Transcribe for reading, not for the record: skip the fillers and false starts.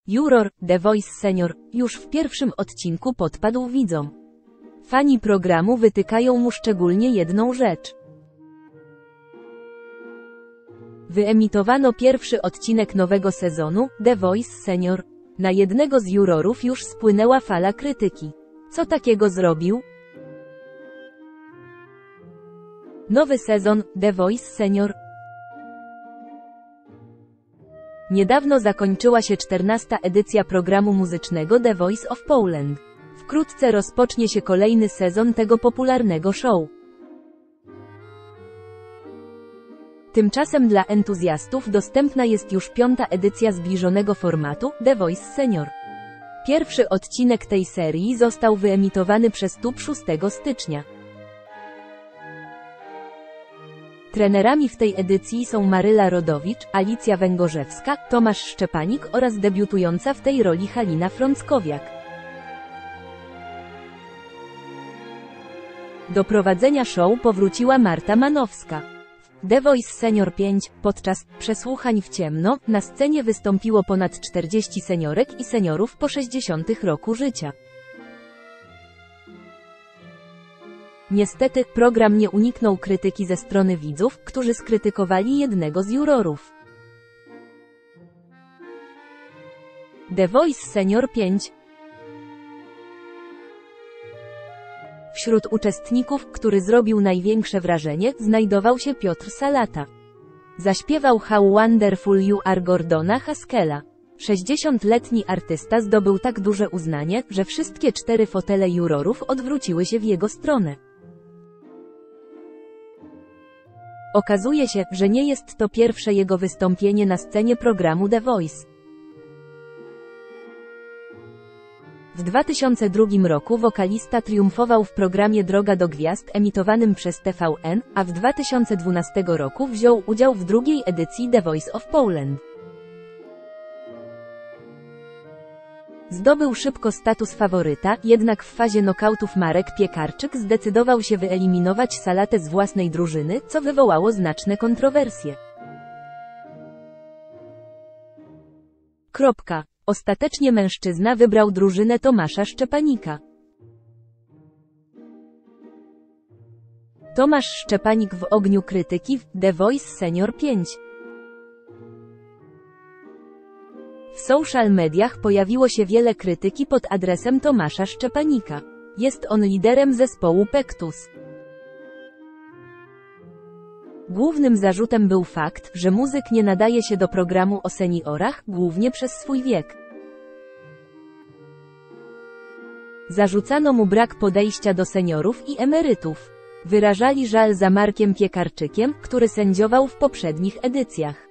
Juror, The Voice Senior, już w pierwszym odcinku podpadł widzom. Fani programu wytykają mu szczególnie jedną rzecz. Wyemitowano pierwszy odcinek nowego sezonu, The Voice Senior. Na jednego z jurorów już spłynęła fala krytyki. Co takiego zrobił? Nowy sezon, The Voice Senior. Niedawno zakończyła się 14. edycja programu muzycznego The Voice of Poland. Wkrótce rozpocznie się kolejny sezon tego popularnego show. Tymczasem dla entuzjastów dostępna jest już 5. edycja zbliżonego formatu, The Voice Senior. Pierwszy odcinek tej serii został wyemitowany przez TUB 6 stycznia. Trenerami w tej edycji są Maryla Rodowicz, Alicja Węgorzewska, Tomasz Szczepanik oraz debiutująca w tej roli Halina Frąckowiak. Do prowadzenia show powróciła Marta Manowska. The Voice Senior 5, podczas przesłuchań w ciemno, na scenie wystąpiło ponad 40 seniorek i seniorów po 60 roku życia. Niestety, program nie uniknął krytyki ze strony widzów, którzy skrytykowali jednego z jurorów. The Voice Senior 5. Wśród uczestników, który zrobił największe wrażenie, znajdował się Piotr Salata. Zaśpiewał How Wonderful You Are Gordona Haskella. 60-letni artysta zdobył tak duże uznanie, że wszystkie 4 fotele jurorów odwróciły się w jego stronę. Okazuje się, że nie jest to pierwsze jego wystąpienie na scenie programu The Voice. W 2002 roku wokalista triumfował w programie Droga do Gwiazd emitowanym przez TVN, a w 2012 roku wziął udział w drugiej edycji The Voice of Poland. Zdobył szybko status faworyta, jednak w fazie nokautów Marek Piekarczyk zdecydował się wyeliminować Salatę z własnej drużyny, co wywołało znaczne kontrowersje. Ostatecznie mężczyzna wybrał drużynę Tomasza Szczepanika. Tomasz Szczepanik w ogniu krytyki w The Voice Senior 5. W social mediach pojawiło się wiele krytyki pod adresem Tomasza Szczepanika. Jest on liderem zespołu Pektus. Głównym zarzutem był fakt, że muzyk nie nadaje się do programu o seniorach, głównie przez swój wiek. Zarzucano mu brak podejścia do seniorów i emerytów. Wyrażali żal za Markiem Piekarczykiem, który sędziował w poprzednich edycjach.